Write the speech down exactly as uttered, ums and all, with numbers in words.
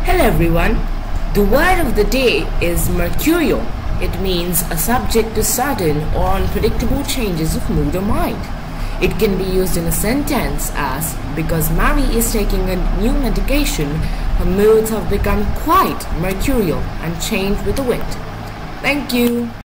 Hello everyone. The word of the day is mercurial. It means a subject to sudden or unpredictable changes of mood or mind. It can be used in a sentence as, because Mary is taking a new medication, her moods have become quite mercurial and changed with the wind. Thank you.